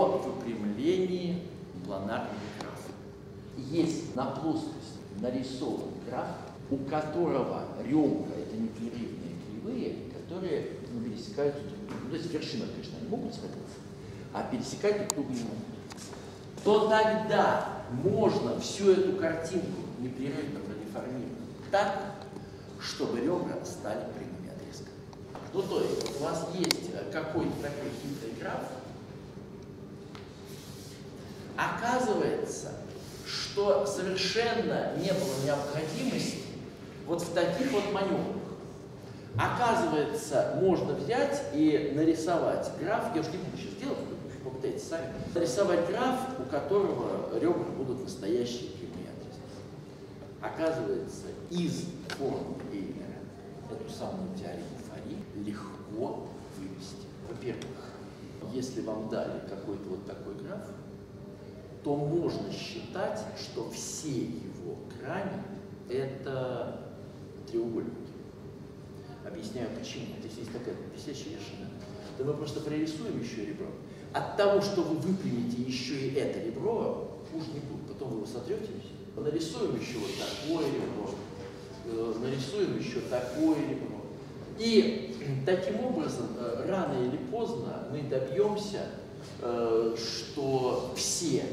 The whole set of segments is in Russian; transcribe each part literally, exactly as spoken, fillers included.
о выпрямлении планарного графа. Есть на плоскости нарисован граф, у которого ребра — это непрерывные кривые, которые ну, пересекаются друг с другом. То есть вершины, конечно, они могут сходиться, а пересекать друг друга не могут. То тогда можно всю эту картинку непрерывно продеформировать так, чтобы ребра стали прямыми отрезками. Ну, то есть у вас есть какой-то такой хитрый граф. Оказывается, что совершенно не было необходимости вот в таких вот маневрах. Оказывается, можно взять и нарисовать граф, я уж не буду сейчас делать, вы попытаетесь сами, нарисовать граф, у которого ребра будут настоящие прямые отрезки. Оказывается, из формы Эйлера эту самую теорему Фари легко вывести. Во-первых, если вам дали какой-то вот такой граф, то можно считать, что все его грани – это треугольники. Объясняю почему. Здесь есть такая висящая вершина. Да мы просто прорисуем еще ребро. От того, что вы выпрямите еще и это ребро, хуже не будет. Потом вы его сотрете. Нарисуем еще вот такое ребро. Нарисуем еще такое ребро. И таким образом, рано или поздно мы добьемся, что все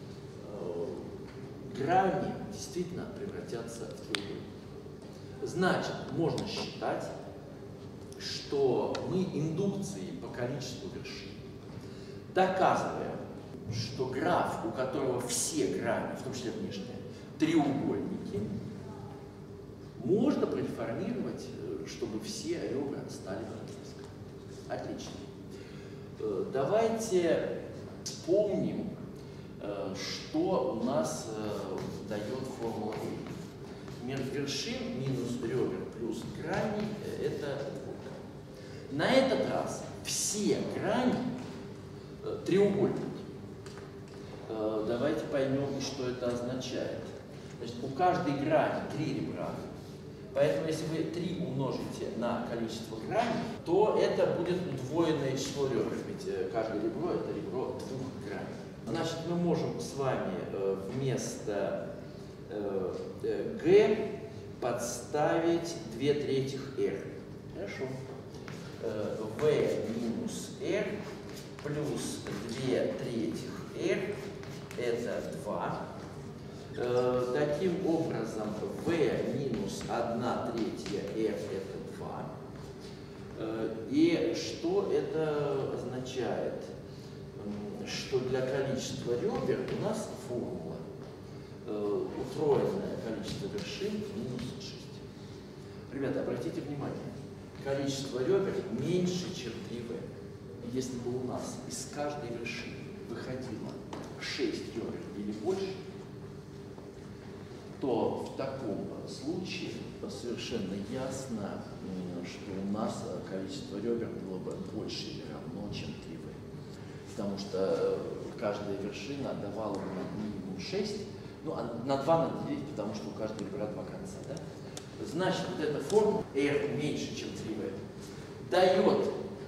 грани действительно превратятся в треугольник. Значит, можно считать, что мы индукцией по количеству вершин доказываем, что граф, у которого все грани, в том числе внешние, треугольники, можно преформировать, чтобы все ребра стали отрезками. Отлично. Давайте вспомним, что у нас дает формула Эйлера. Между вершин минус ребер плюс грани – это двойка. На этот раз все грани – треугольники. Давайте поймем, что это означает. Значит, у каждой грани три ребра. Поэтому, если вы три умножите на количество граней, то это будет удвоенное число ребер. Ведь каждое ребро – это ребро двух граней. Значит, мы можем с вами вместо G подставить две третьих R. Хорошо. V минус R плюс две третьих R это два. Таким образом, V минус одна третья R это два. И что это означает? Что для количества ребер у нас формула утроенное количество вершин минус шесть. Ребята, обратите внимание, количество ребер меньше, чем три вэ. Если бы у нас из каждой вершины выходило шесть ребер или больше, то в таком случае совершенно ясно, что у нас количество ребер было бы больше или равно, чем три вэ. Потому что каждая вершина давала бы минимум шесть, ну, а на два надо делить, потому что у каждого ребра два конца, да? Значит, вот эта формула R меньше, чем три вэ, дает,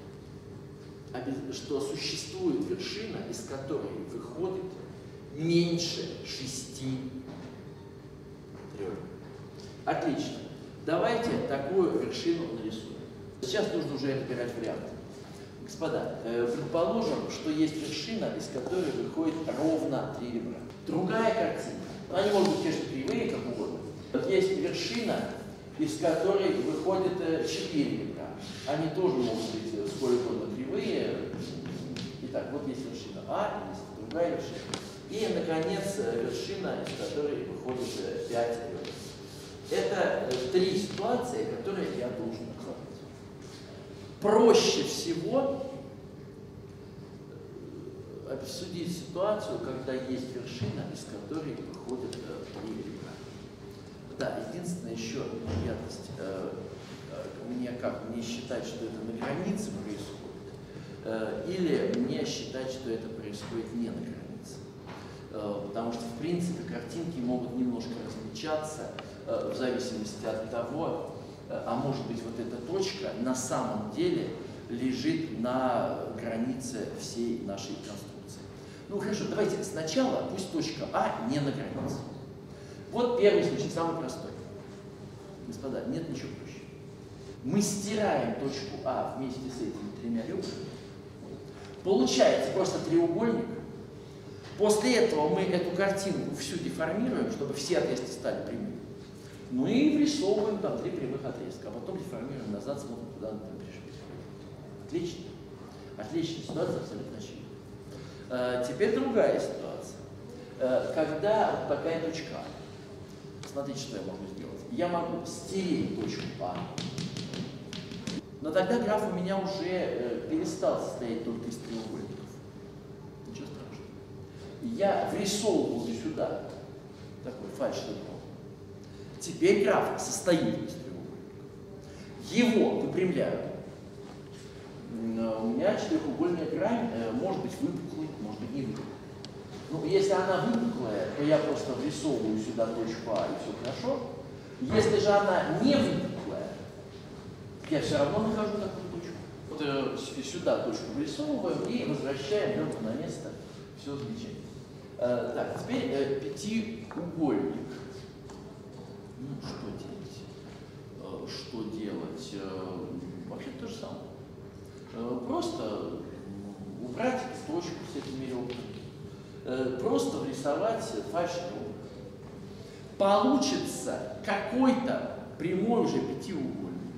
что существует вершина, из которой выходит меньше шести ребер. Отлично. Давайте такую вершину нарисуем. Сейчас нужно уже разбирать варианты. Господа, предположим, что есть вершина, из которой выходит ровно три ребра. Другая картина. Они могут быть, конечно, кривые, как угодно. Есть вершина, из которой выходит четыре ребра. Они тоже могут быть сколь угодно кривые. Итак, вот есть вершина А, есть другая вершина. И, наконец, вершина, из которой выходит пять ребер. Это три ситуации, которые я должен указать. Проще всего обсудить ситуацию, когда есть вершина, из которой выходит три ребра. Да, единственная еще неприятность. Э, мне как? Мне считать, что это на границе происходит, э, или мне считать, что это происходит не на границе. Э, потому что, в принципе, картинки могут немножко различаться э, в зависимости от того, э, а может быть, вот эта точка на самом деле лежит на границе всей нашей конструкции. Ну хорошо, давайте сначала пусть точка А не на границе. Вот первый случай, самый простой. Господа, нет ничего проще. Мы стираем точку А вместе с этими тремя ребрами. Получается просто треугольник. После этого мы эту картинку всю деформируем, чтобы все отрезки стали прямыми. Ну и врисовываем там три прямых отрезка, а потом деформируем назад, смотрим, куда мы там пришли. Отлично. Отличная ситуация, абсолютно очевидна. А, теперь другая ситуация. А, когда вот такая точка А. Смотрите, что я могу сделать. Я могу стереть точку А. Но тогда граф у меня уже э, перестал состоять только из треугольников. Ничего страшного. Я врисовываю сюда такой фальш-шаблон. Теперь граф состоит из треугольников. Его выпрямляю. У меня четырехугольная грань э, может быть выпуклой, может быть не выпуклой. Ну, если она выпуклая, то я просто врисовываю сюда точку А, и все хорошо. Если же она не выпуклая, я все равно нахожу такую точку. Вот э, сюда точку вырисовываем и возвращаем ребра на место. Все замечательно. Э, так, теперь э, пятиугольник. Ну, что делать? Э, что делать? Э, вообще то же самое. Э, просто убрать точку с этими ребрами. Э, просто врисовать фальш-ребра. Получится какой-то прямой уже пятиугольник.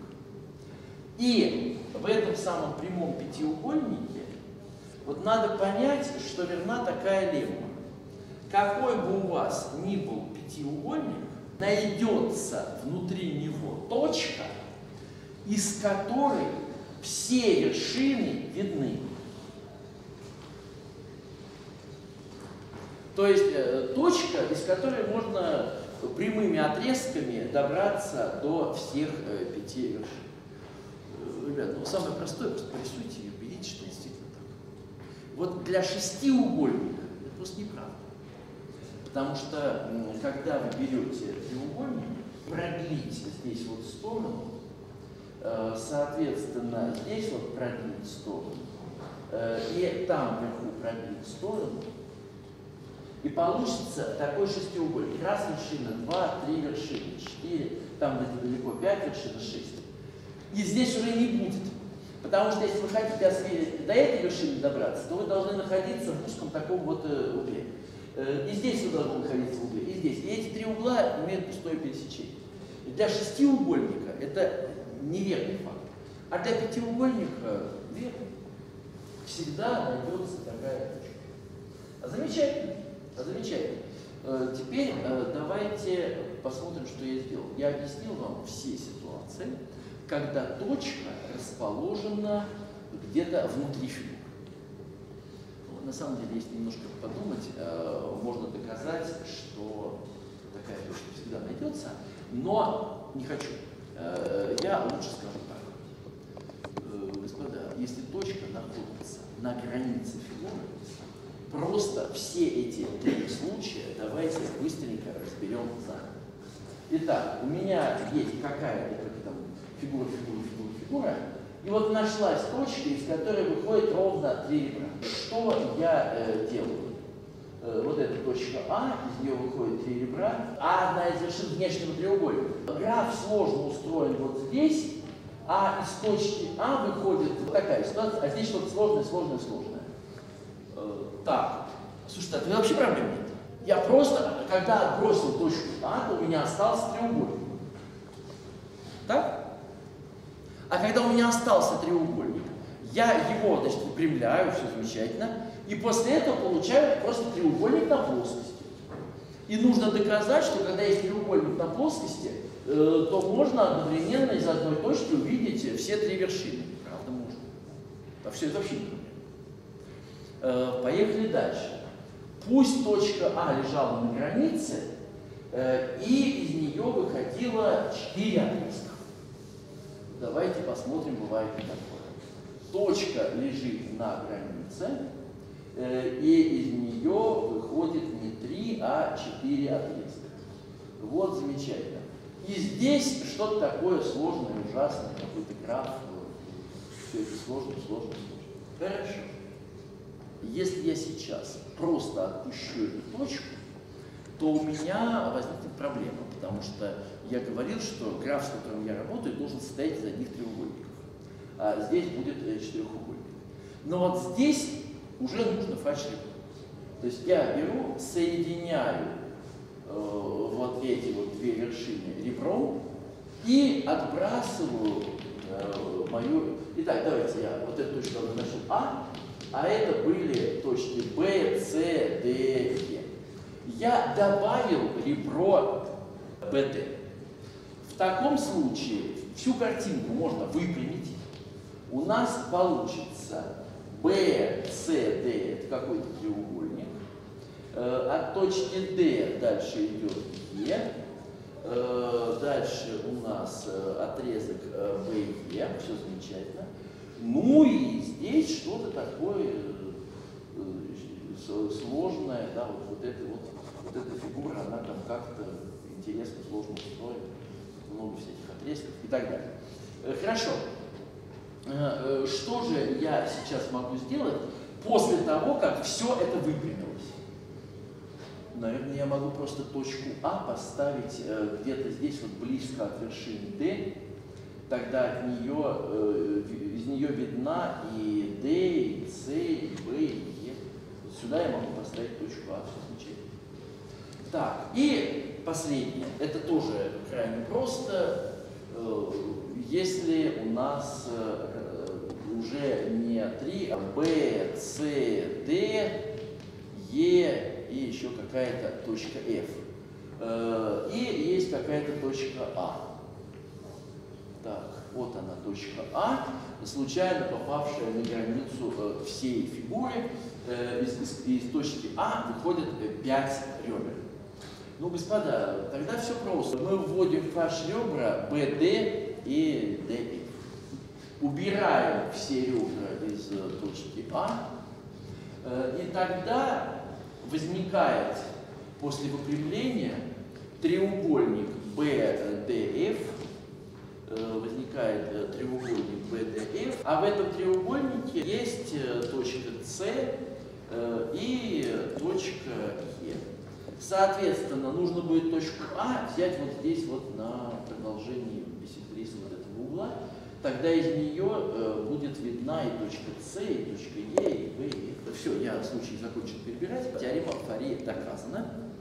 И в этом самом прямом пятиугольнике вот надо понять, что верна такая лемма. Какой бы у вас ни был пятиугольник, найдется внутри него точка, из которой все вершины видны. То есть э, точка, из которой можно прямыми отрезками добраться до всех э, пяти вершин. Ребята, ну самое простое, просто порисуйте и убедитесь, что действительно так. Вот для шестиугольника это просто неправда. Потому что, когда вы берете треугольник, продлить здесь вот сторону, соответственно, здесь вот продлить сторону, и там вверху продлить сторону, и получится такой шестиугольник. Раз вершина, два, три вершины, четыре, там где-то далеко пять вершин, шесть. И здесь уже не будет. Потому что если вы хотите до этой вершины добраться, то вы должны находиться в узком таком вот угле. И здесь вы должны находиться в угле, и здесь. И эти три угла имеют пустое пересечение. И для шестиугольника это неверный факт. А для пятиугольника верный. Всегда найдется такая точка. А замечательно. А замечательно. Теперь давайте посмотрим, что я сделал. Я объяснил вам все ситуации, когда точка расположена где-то внутри фигуры. На самом деле, если немножко подумать, можно доказать, что такая точка всегда найдется, но не хочу. Я лучше скажу так. Господа, если точка находится на границе фигуры, просто все эти три случая давайте быстренько разберем заново. Итак, у меня есть какая-то там фигура, фигура, фигура, фигура, и вот нашлась точка, из которой выходит ровно три ребра. Что я э, делаю? Э, вот эта точка А, из нее выходит три ребра, а одна из вершин внешнего треугольника. Граф сложно устроен вот здесь, а из точки А выходит вот такая ситуация, а здесь что-то сложное, сложное, сложное. Э, так, слушайте, а вообще проблем нет. Я просто, когда отбросил точку А, то у меня остался треугольник. Так? А когда у меня остался треугольник, я его, значит, выпрямляю, все замечательно, и после этого получаю просто треугольник на плоскости. И нужно доказать, что когда есть треугольник на плоскости, э, то можно одновременно из одной точки увидеть все три вершины. Правда, можно. А все это вообще не проблема. Э, поехали дальше. Пусть точка А лежала на границе, э, и из нее выходило четыре отрезка. Давайте посмотрим, бывает ли такое. Точка лежит на границе, э, и из нее выходит не три, а четыре отрезка. Вот замечательно. И здесь что-то такое сложное, ужасное, какой-то граф. Все это сложно, сложно, сложно. Хорошо. Если я сейчас просто отпущу эту точку, то у меня возникнет проблема, потому что я говорил, что граф, с которым я работаю, должен состоять из одних треугольников. А здесь будет четырехугольник. Но вот здесь уже нужно фальш-ребро. То есть я беру, соединяю э, вот эти вот две вершины ребром и отбрасываю э, мою... Итак, давайте я вот эту точку обозначу А, а это были точки B, C, D, E. Я добавил ребро бэ дэ. В таком случае всю картинку можно выпрямить. У нас получится B, C, D, это какой-то треугольник. От точки D дальше идет E. Дальше у нас отрезок бэ е, все замечательно. Ну и здесь что-то такое сложное, да, вот, вот, это, вот, вот эта фигура, она там как-то интересно, сложно устроена, много всяких отрезков и так далее. Хорошо. Что же я сейчас могу сделать после того, как все это выпрямилось? Наверное, я могу просто точку А поставить э, где-то здесь, вот близко от вершины D. Тогда от нее, э, из нее видна и D, и C, и B, и E. Вот сюда я могу поставить точку А, все замечательно. Так, и последнее. Это тоже крайне просто. Э, если у нас э, уже не три, а B, C, D, E, и еще какая-то точка F. И есть какая-то точка А. Так, вот она точка А, случайно попавшая на границу всей фигуры. Из, из, из точки А выходит пять ребер. Ну, господа, тогда все просто. Мы вводим фальш-ребра бэ дэ и дэ эф. Убираем все ребра из точки А. И тогда возникает после выпрямления треугольник бэ дэ эф, возникает треугольник бэ дэ эф, а в этом треугольнике есть точка С и точка Е. Соответственно, нужно будет точку А взять вот здесь вот на продолжении бисектрисы вот этого угла, тогда из нее будет видна и точка С, и точка Е, и В, и F. Все, я в случае закончил перебирать. Теорема Фарье доказана.